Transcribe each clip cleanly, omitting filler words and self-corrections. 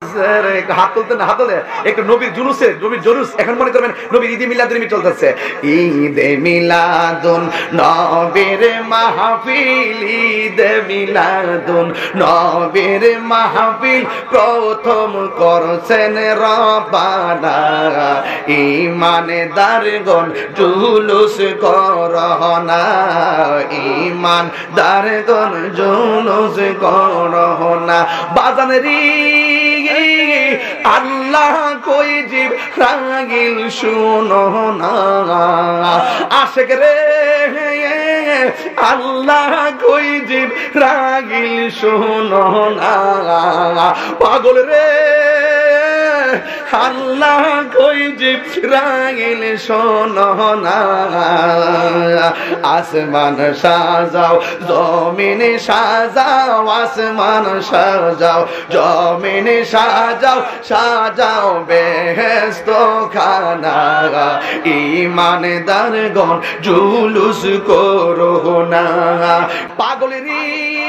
হাত তুলতেন না, হাত তুলে একটু নবীর জুলুসে, নবীর জুলুস এখন মনে করবেন নবীর ঈদে মিলাদুন নবী চলতেছে। ঈদে মিলাদুন নবীর মাহফিল, ঈদে মিলাদুন নবীর মাহফিল প্রথম করছেন রব্বানা। ঈমানদারগণ জুলুস করহনা, ঈমানদারগণ জুলুস করহনা। বাজানেরি আল্লাহ কই জিবরাইল শুনো না, আশিক রে আল্লাহ কই জিবরাইল শুনো না, পাগল রে আল্লাহ কই জিবরাইল শোনো না। আসমান সাজাও জমিন সাজাও, আসমান সাজাও জমিন সাজাও, সাজাও বেহেশত খানা। ঈমানদারগণ জুলুস করো না। পাগলেরি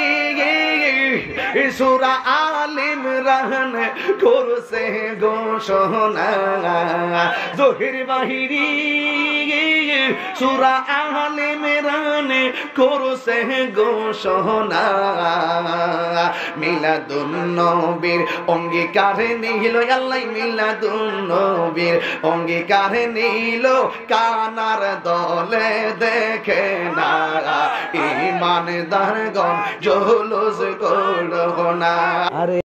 সূরা আল ইমরান করছে ঘোষণা, জহির বাহিরি সূরা আল ইমরান করছে ঘোষণা। মিলাদুন নবীর অঙ্গীকার নিল আল্লাহ, মিলাদুন নবীর অঙ্গীকার নিল কানার দলে দেখে না। ঈমানদারগণ জুলুস করো না।